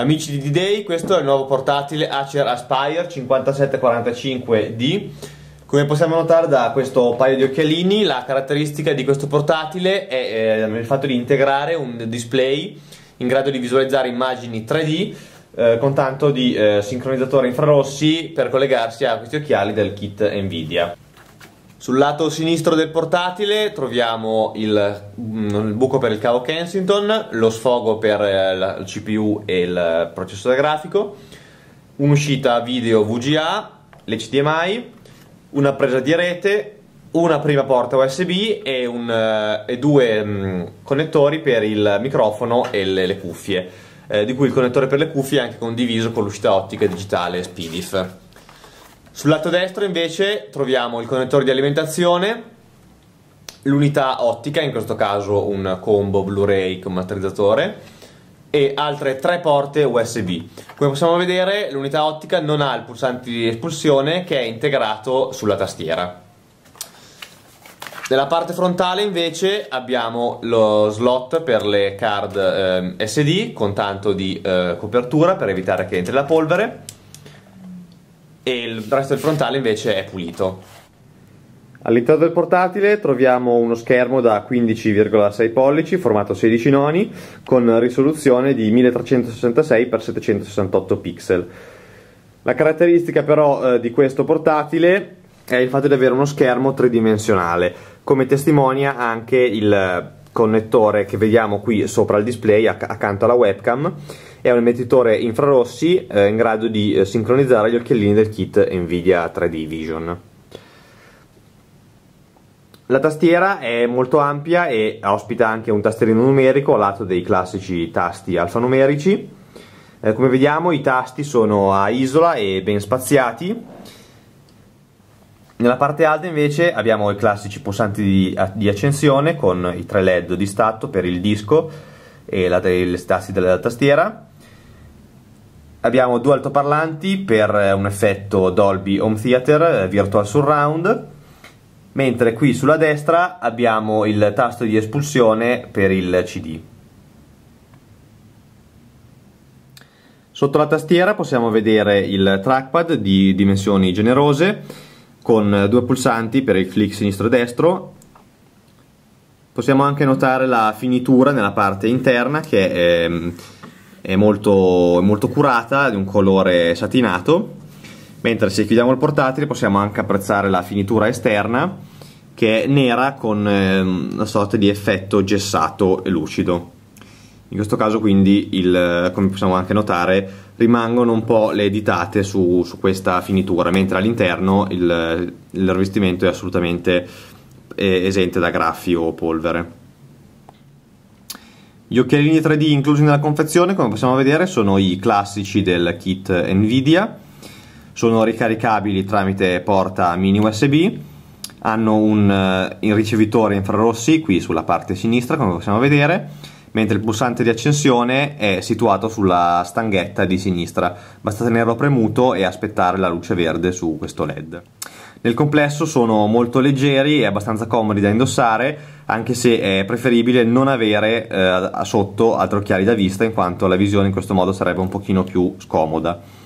Amici di D-Day, questo è il nuovo portatile Acer Aspire 5745D. Come possiamo notare da questo paio di occhialini, la caratteristica di questo portatile è il fatto di integrare un display in grado di visualizzare immagini 3D con tanto di sincronizzatore infrarossi per collegarsi a questi occhiali del kit Nvidia. Sul lato sinistro del portatile troviamo il buco per il cavo Kensington, lo sfogo per il CPU e il processore grafico, un'uscita video VGA, l'HDMI, una presa di rete, una prima porta USB e due connettori per il microfono e le cuffie, di cui il connettore per le cuffie è anche condiviso con l'uscita ottica digitale SPDIF. Sul lato destro invece troviamo il connettore di alimentazione, l'unità ottica, in questo caso un combo Blu-ray con matrizzatore, e altre 3 porte USB. Come possiamo vedere, l'unità ottica non ha il pulsante di espulsione, che è integrato sulla tastiera. Nella parte frontale invece abbiamo lo slot per le card SD con tanto di copertura per evitare che entri la polvere, e il resto del frontale invece è pulito. All'interno del portatile troviamo uno schermo da 15,6 pollici formato 16 noni con risoluzione di 1366x768 pixel. La caratteristica però di questo portatile è il fatto di avere uno schermo tridimensionale, come testimonia anche il connettore che vediamo qui sopra il display accanto alla webcam. È un emettitore infrarossi in grado di sincronizzare gli occhialini del kit Nvidia 3D Vision. La tastiera è molto ampia e ospita anche un tastierino numerico al lato dei classici tasti alfanumerici. Come vediamo, i tasti sono a isola e ben spaziati. Nella parte alta invece abbiamo i classici pulsanti di accensione con i 3 LED di stacco per il disco e i tasti della tastiera. Abbiamo 2 altoparlanti per un effetto Dolby Home Theater Virtual Surround, mentre qui sulla destra abbiamo il tasto di espulsione per il CD. Sotto la tastiera possiamo vedere il trackpad di dimensioni generose con 2 pulsanti per il click sinistro e destro. Possiamo anche notare la finitura nella parte interna, che è molto curata, di un colore satinato, mentre se chiudiamo il portatile possiamo anche apprezzare la finitura esterna, che è nera con una sorta di effetto gessato e lucido. In questo caso quindi, come possiamo anche notare, rimangono un po' le ditate su questa finitura, mentre all'interno il rivestimento è assolutamente esente da graffi o polvere. Gli occhialini 3D inclusi nella confezione, come possiamo vedere, sono i classici del kit Nvidia, sono ricaricabili tramite porta mini USB, hanno un ricevitore infrarossi qui sulla parte sinistra, come possiamo vedere, mentre il pulsante di accensione è situato sulla stanghetta di sinistra, basta tenerlo premuto e aspettare la luce verde su questo LED. Nel complesso sono molto leggeri e abbastanza comodi da indossare, anche se è preferibile non avere sotto altri occhiali da vista, in quanto la visione in questo modo sarebbe un pochino più scomoda.